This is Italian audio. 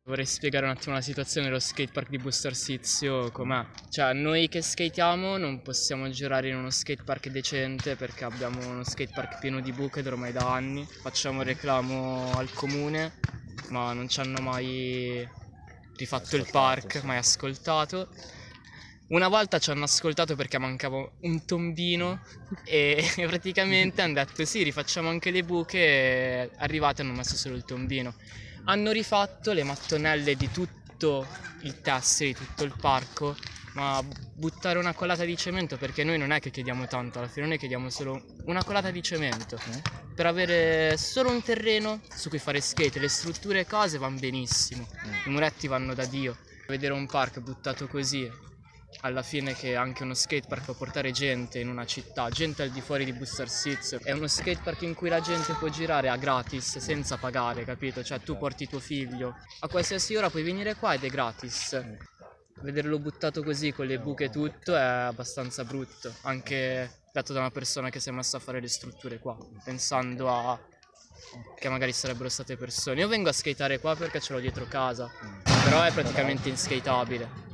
Vorrei spiegare un attimo la situazione dello skatepark di Busto Arsizio com'è. Cioè, noi che skatiamo non possiamo girare in uno skatepark decente perché abbiamo uno skatepark pieno di buche ormai da anni. Facciamo reclamo al comune, ma non ci hanno mai rifatto il park, mai ascoltato. Una volta ci hanno ascoltato perché mancava un tombino e praticamente hanno detto sì, rifacciamo anche le buche, e arrivati hanno messo solo il tombino. Hanno rifatto le mattonelle di tutto il tessere, di tutto il parco, ma buttare una colata di cemento, perché noi non è che chiediamo tanto, alla fine noi chiediamo solo una colata di cemento per avere solo un terreno su cui fare skate, le strutture e cose vanno benissimo, i muretti vanno da Dio. Vedere un park buttato così, alla fine, che anche uno skatepark può portare gente in una città, gente al di fuori di Busto Arsizio, è uno skatepark in cui la gente può girare a gratis senza pagare, capito? Cioè tu porti tuo figlio, a qualsiasi ora puoi venire qua ed è gratis. Vederlo buttato così con le buche e tutto è abbastanza brutto, anche dato da una persona che si è messa a fare le strutture qua, pensando a che magari sarebbero state persone. Io vengo a skateare qua perché ce l'ho dietro casa, però è praticamente inskateabile.